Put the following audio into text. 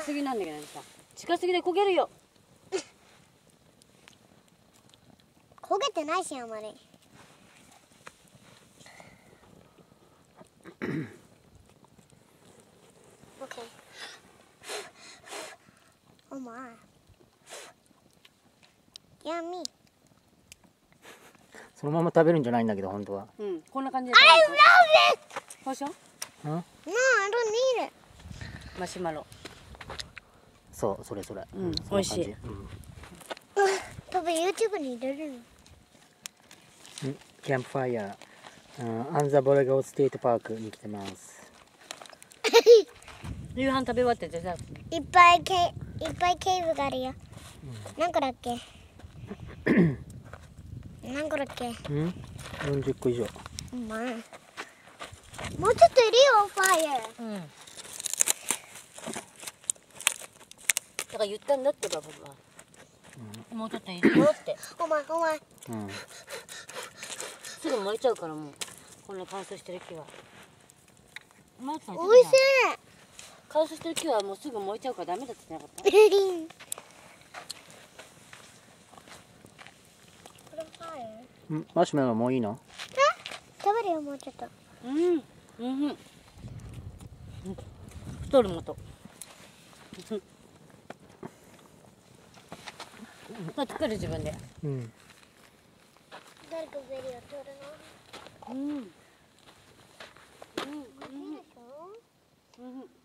すぎなんだけどさ、近すぎで焦げるよ。 焦げてないしあまり。OK。お前。やみ。 そのまま食べるんじゃないんだけど本当は。 うん、こんな感じで。 I love it! どうしよう。 うん？ No, I don't need it. マシュマロ。 そうそれ。 うん、 そんな感じ。 美味しい。 うん。 パパ YouTube に入れるの？ キャンプファイヤー、アンザボレゴステートパークに来てます。 夕飯食べ終わってデザート。 いっぱいケーブがあるよ。何個だっけ？何個だっけ？ うん？ 40個以上。 お前。もうちょっといるよ、ファイヤー。 うん。だから言ったんだってババは。もうちょっといるよって。 お前。 うん。 すぐ燃えちゃうからもうこんな乾燥してる木は。マークさんおいしい。 乾燥してる木はもうすぐ燃えちゃうからダメだって言ってなかった？ これファイヤー？ マシュマロもういいの？ 食べるよ、もうちょっと。 太るもと。作る自分で。 うん。 誰かベリーを取るの？いいでしょ？